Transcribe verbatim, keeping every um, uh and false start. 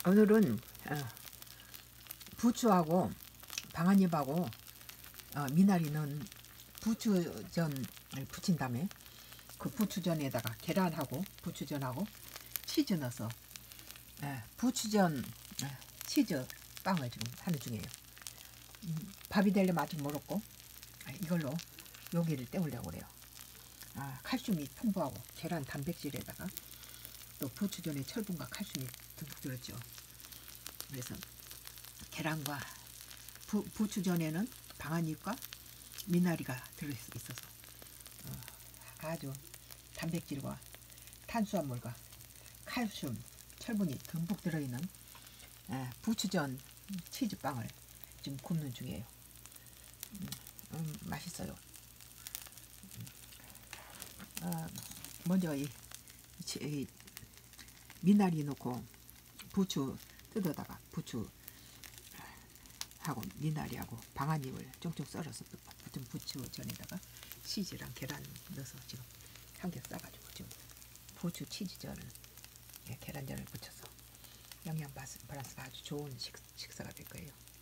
오늘은 어, 부추하고 방아잎하고 어, 미나리 넣은 부추전을 부친 다음에 그 부추전에다가 계란하고 부추전하고 치즈 넣어서 예, 부추전 예, 치즈 빵을 지금 하는 중이에요. 음, 밥이 되려면 아직 멀었고 아, 이걸로 요기를 때우려고 그래요. 아, 칼슘이 풍부하고 계란 단백질에다가 또 부추전에 철분과 칼슘이 듬뿍 들었죠. 그래서 계란과 부, 부추전에는 방아잎과 미나리가 들어있어서 어, 아주 단백질과 탄수화물과 칼슘, 철분이 듬뿍 들어있는 에, 부추전 치즈빵을 지금 굽는 중이에요. 음, 음, 맛있어요. 어, 먼저 이, 이 미나리 넣고 부추 뜯어다가 부추 하고 미나리하고 방아잎을 쫑쫑 썰어서 좀 부추전에다가 치즈랑 계란 넣어서 지금 한개 싸가지고 지금 부추 치즈전을 계란전을 붙여서 영양 밸런스가 아주 좋은 식, 식사가 될 거예요.